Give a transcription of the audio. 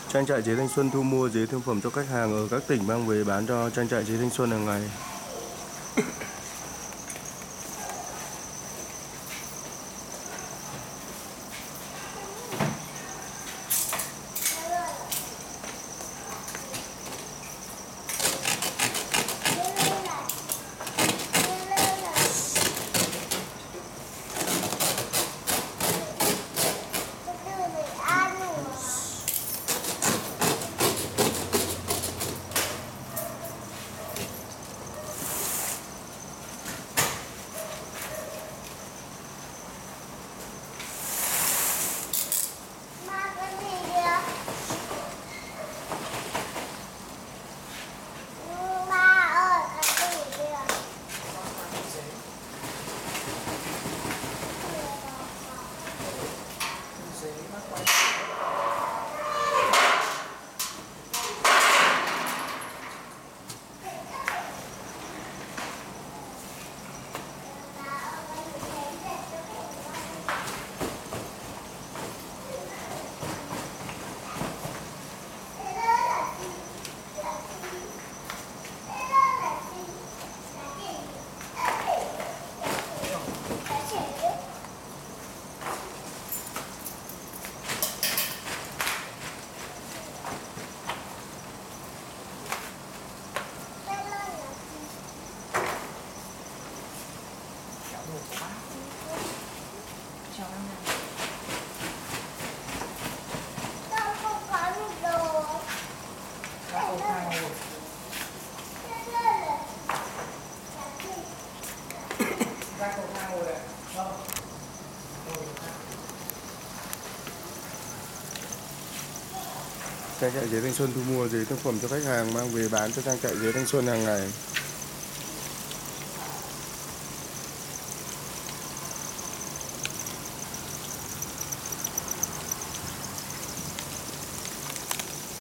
Trang trại chế Thanh Xuân thu mua dế thương phẩm cho khách hàng ở các tỉnh mang về bán cho trang trại chế Thanh Xuân hàng ngày. Trang trại dế Thanh Xuân thu mua dế thương phẩm cho khách hàng mang về bán cho trang trại dế Thanh Xuân hàng ngày.